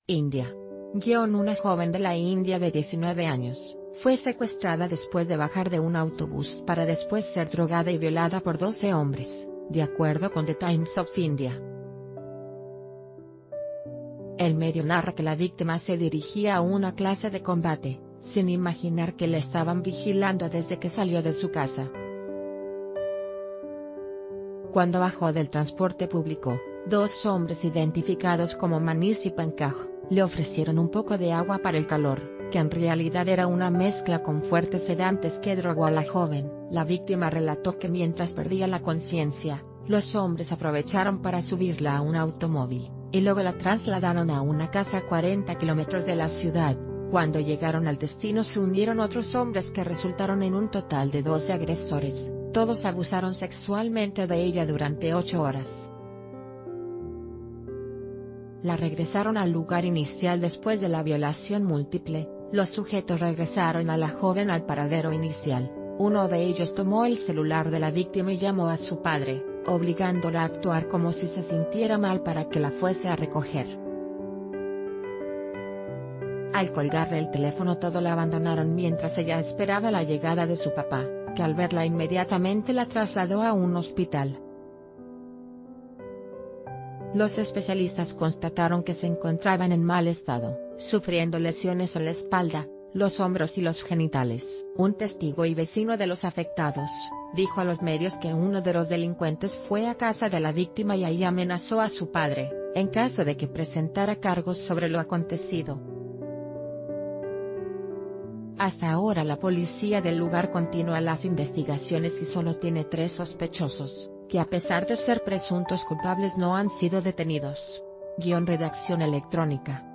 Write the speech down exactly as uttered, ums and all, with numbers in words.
India. Guión Una joven de la India de diecinueve años, fue secuestrada después de bajar de un autobús para después ser drogada y violada por doce hombres, de acuerdo con The Times of India. El medio narra que la víctima se dirigía a una clase de combate, sin imaginar que le estaban vigilando desde que salió de su casa. Cuando bajó del transporte público, dos hombres identificados como Manish y Pankaj, le ofrecieron un poco de agua para el calor, que en realidad era una mezcla con fuertes sedantes que drogó a la joven. La víctima relató que mientras perdía la conciencia, los hombres aprovecharon para subirla a un automóvil, y luego la trasladaron a una casa a cuarenta kilómetros de la ciudad. Cuando llegaron al destino se unieron otros hombres que resultaron en un total de doce agresores, todos abusaron sexualmente de ella durante ocho horas. La regresaron al lugar inicial después de la violación múltiple. Los sujetos regresaron a la joven al paradero inicial. Uno de ellos tomó el celular de la víctima y llamó a su padre, obligándola a actuar como si se sintiera mal para que la fuese a recoger. Al colgarle el teléfono todo la abandonaron mientras ella esperaba la llegada de su papá, que al verla inmediatamente la trasladó a un hospital. Los especialistas constataron que se encontraban en mal estado, sufriendo lesiones en la espalda, los hombros y los genitales. Un testigo y vecino de los afectados, dijo a los medios que uno de los delincuentes fue a casa de la víctima y ahí amenazó a su padre, en caso de que presentara cargos sobre lo acontecido. Hasta ahora la policía del lugar continúa las investigaciones y solo tiene tres sospechosos, que a pesar de ser presuntos culpables no han sido detenidos. Guión Redacción electrónica.